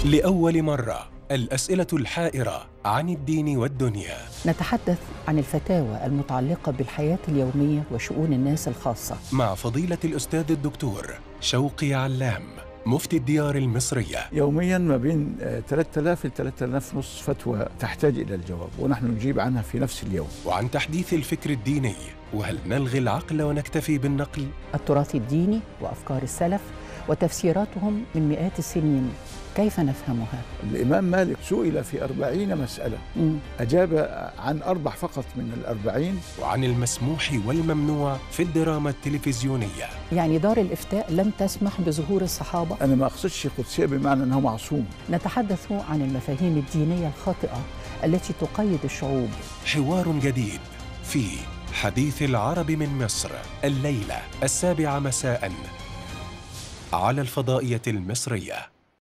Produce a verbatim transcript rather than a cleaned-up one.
لأول مرة الأسئلة الحائرة عن الدين والدنيا. نتحدث عن الفتاوى المتعلقة بالحياة اليومية وشؤون الناس الخاصة مع فضيلة الأستاذ الدكتور شوقي علام مفتي الديار المصرية. يوميا ما بين ثلاثة آلاف ل ثلاثة آلاف ونص فتوى تحتاج إلى الجواب، ونحن نجيب عنها في نفس اليوم. وعن تحديث الفكر الديني، وهل نلغي العقل ونكتفي بالنقل؟ التراث الديني وأفكار السلف وتفسيراتهم من مئات السنين، كيف نفهمها؟ الإمام مالك سئل في أربعين مسألة، مم. أجاب عن أربع فقط من الأربعين. وعن المسموح والممنوع في الدراما التلفزيونية. يعني دار الإفتاء لم تسمح بظهور الصحابة؟ أنا ما أقصدش قدسية بمعنى أنه معصوم. نتحدث عن المفاهيم الدينية الخاطئة التي تقيد الشعوب. حوار جديد في حديث العرب من مصر، الليلة السابعة مساء على الفضائية المصرية.